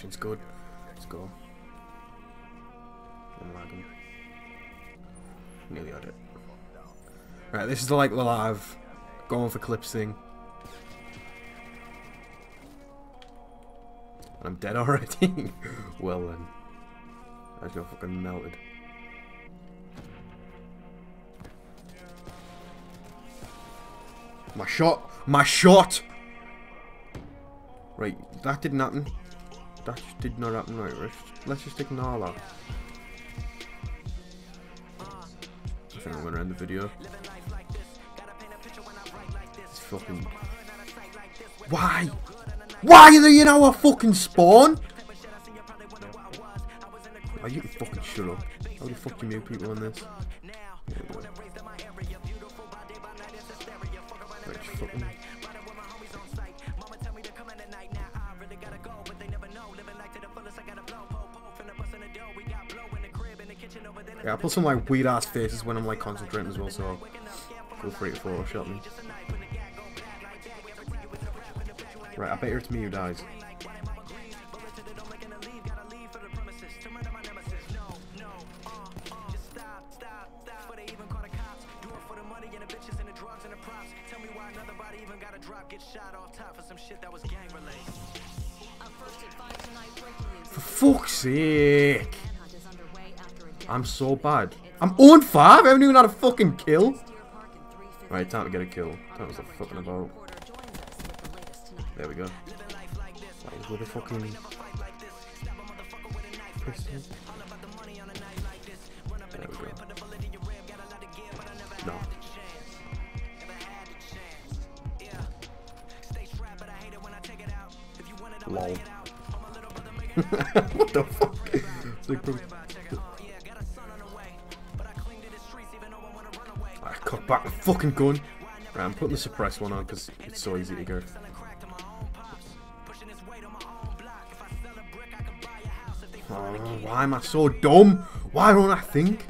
connection's good. Let's go. I'm lagging. Nearly had it. Right, this is like the live going for clips thing. I'm dead already. Well then. I just got fucking melted. My shot! My shot! Right, that didn't happen. That just did not happen. Right, let's just ignore that. I think I'm gonna end the video. It's fucking... Why? Why are they in our fucking spawn? Oh, you can fucking shut up. How the fuck do you mute people on this? Right, just fucking... Yeah, I put some like weird ass faces when I'm like concentrating as well, so feel free to Photoshop me. Right, I bet it's me who dies. For fuck's sake! I'm so bad. I'm 0-5! I haven't even had a fucking kill! Right, time to get a kill. That was a fucking about. There we go. Like, with a fucking pistol. There we go. No. Lol. What the fuck? It's like, I cut back the fucking gun. Right, I'm putting the suppressed one on because it's so easy to go. Oh, why am I so dumb? Why don't I think?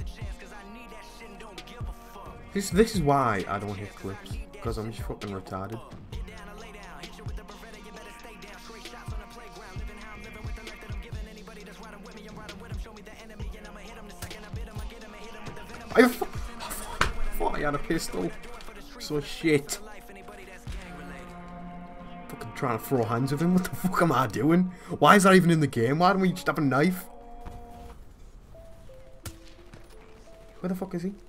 This is why I don't hit clips. Because I'm just fucking retarded. I thought I had a pistol. So shit. Fucking trying to throw hands with him. What the fuck am I doing? Why is that even in the game? Why don't we just have a knife? Where the fuck is he?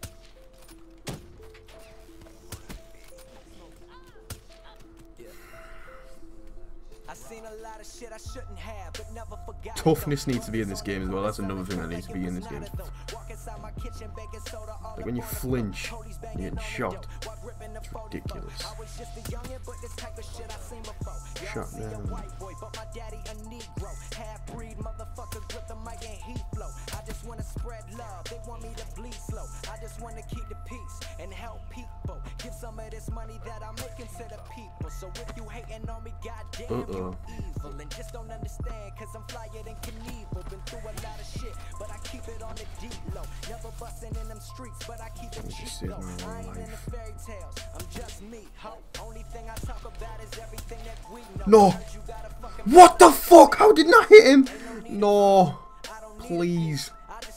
Toughness needs to be in this game as well. That's another thing that needs to be in this game. Like when you flinch and you're getting shot. It's ridiculous. Shot down. I just want to spread love. They want me to bleed slow. I just want to keep the peace and help people. Give some of this money that I'm making to the people. So if you hating on me, goddamn, you evil. And just don't understand, cause I'm flyer than Knievel. Been through a lot of shit, but I keep it on the deep low. Never busting in them streets, but I keep it cheap low. I ain't in the fairy tales, I'm just me, ho. Only thing I talk about is everything that we know. No! What the fuck? How did I hit him? No. Please.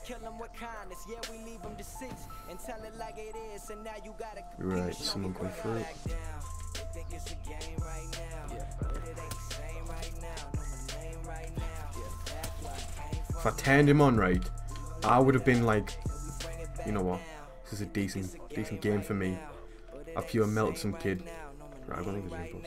Right, someone going through it. If I turned him on right, I would have been like, you know what? This is a decent game for me. I pure melted some kid. Right, I'm gonna leave his input.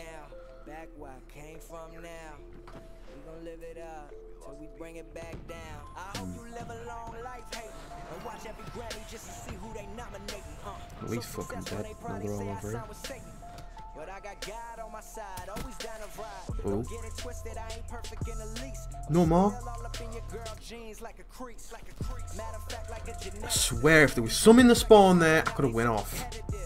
Bring it back down. I hope you live a long life, hey, and watch every Grammy just to see who they nominate. At least fucking dead. Now they're all over here. But I got God on my side, always down to ride. Don't get it twisted, I ain't perfect in the least. No more. I swear, if there was some in the spawn there, I could have went off.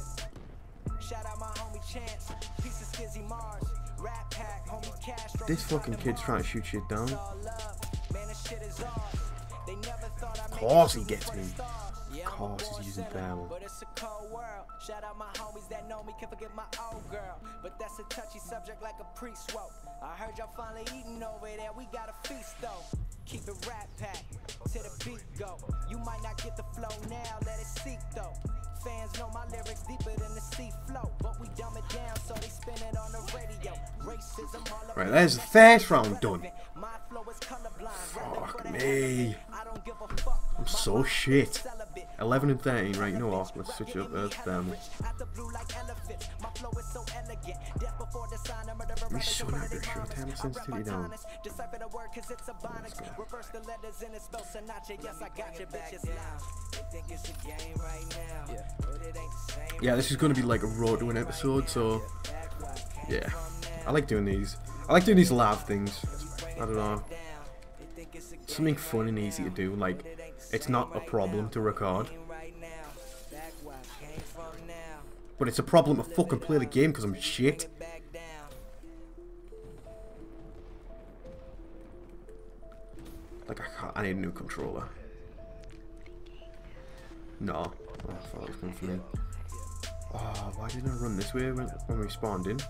This fucking kid's trying to shoot shit down. Of course he gets me. Yeah, Of course I'm a he's using born sinner, thermal. but it's a cold world. Shout out my homies that know me, can forget my old girl. But that's a touchy subject like a priest woke. I heard y'all finally eating over there, we got a feast though. Keep it rap pack, to the beat go. You might not get the flow now, let it seep though. Fans know my lyrics deeper than the sea flow, but we dumb it down so they spin it on the radio. Racism all Right, there's the first round done. my flow is colorblind. Fuck me. I don't give a fuck. I'm so shit. 11 and 13, right, you know what? Let's switch up thermal. We should have to show thermal sensitivity down. Let's go. Yeah, this is going to be like a road to an episode, so yeah. I like doing these. I like doing these live things. I don't know. Something fun and easy to do. Like, it's not a problem to record. But it's a problem to fucking play the game because I'm shit. Like, I need a new controller. No. Oh, I thought it was coming from me. Oh, why didn't I run this way when we spawned in?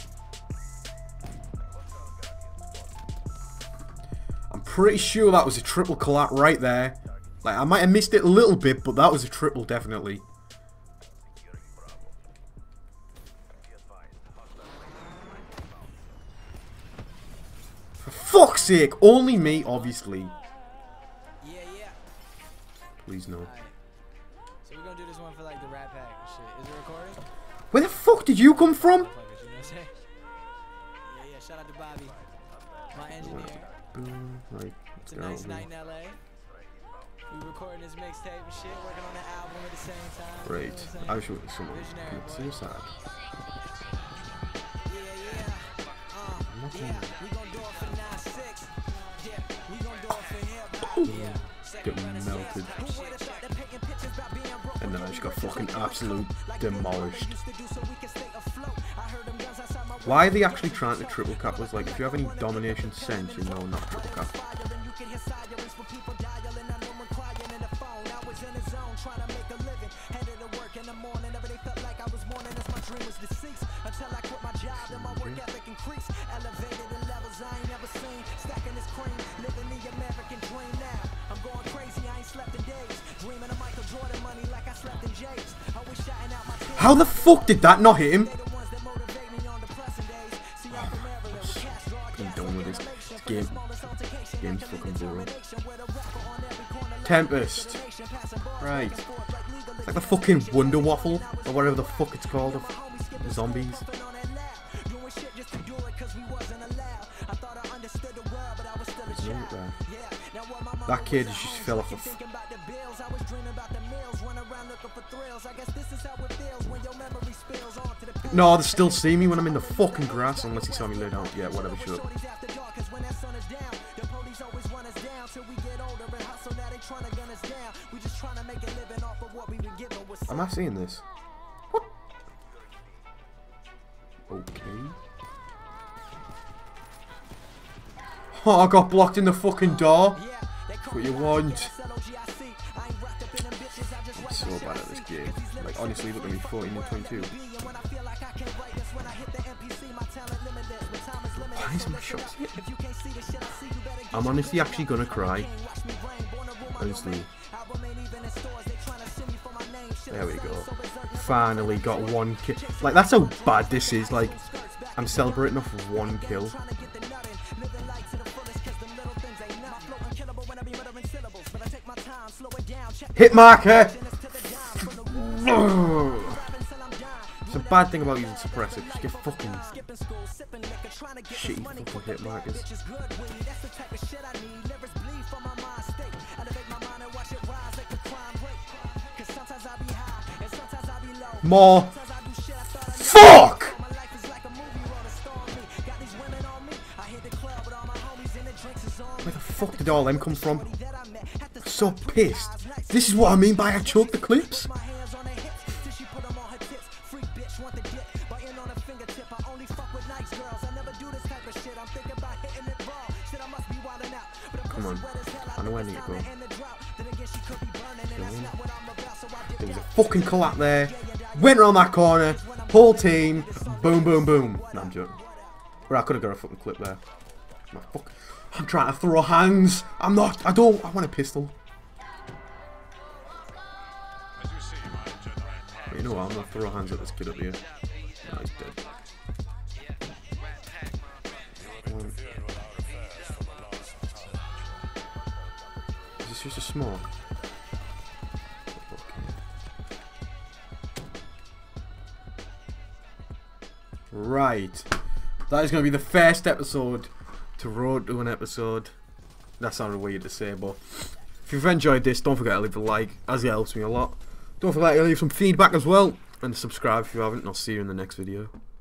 I'm pretty sure that was a triple collat right there. Like, I might have missed it a little bit, but that was a triple, definitely. For fuck's sake, only me, obviously. Please no. So we're gonna do this one for like the Rat Pack and shit. Is it recording? Where the fuck did you come from? Yeah, shout out to Bobby, my engineer. Like, It's a nice night in LA. We recording this mixtape and shit, working on the album at the same time. Great. I wish someone could see us out. Yeah, we gon' do it for 9-6. Yeah, we gon' do it for hip hop. Get melted. And then I just got fucking absolute demolished. Why are they actually trying to triple cap us? Like, if you have any domination sense, you know not triple cap. How the fuck did that not hit him? I'm done with this game. This game's fucking boring. Tempest. Right. It's like the fucking Wonder Waffle, or whatever the fuck it's called, of zombies. That kid just fell off a No, they still see me when I'm in the fucking grass, unless he saw me lay down. Yeah, whatever, shut up. Am I seeing this? What? Okay. Oh, I got blocked in the fucking door. That's what you want. I'm so bad at this game. Like, honestly, look at me, 14 and 22. Why is my shots hit? I'm honestly actually gonna cry. Honestly. There we go. Finally got one kill. Like, that's how bad this is. Like, I'm celebrating off of one kill. Hit marker! It's a bad thing about using suppressor. Just get fucking shitty fucking hit markers. More. Fuck! Where the fuck did all them come from? I'm so pissed. This is what I mean by I choke the clips. Come on. I know where I need to go. fucking collapsed there. Went around that corner. Whole team. Boom, boom, boom. No, I'm joking. But I could have got a fucking clip there. I'm trying to throw hands. I'm not. I don't. I want a pistol. But you know what? I'm gonna throw hands at this kid up here. No, he's dead. Is this just a smoke? Right. That is going to be the first episode to road to an episode. That sounded weird to say, but if you've enjoyed this, don't forget to leave a like, as it helps me a lot. Don't forget to leave some feedback as well, and subscribe if you haven't, and I'll see you in the next video.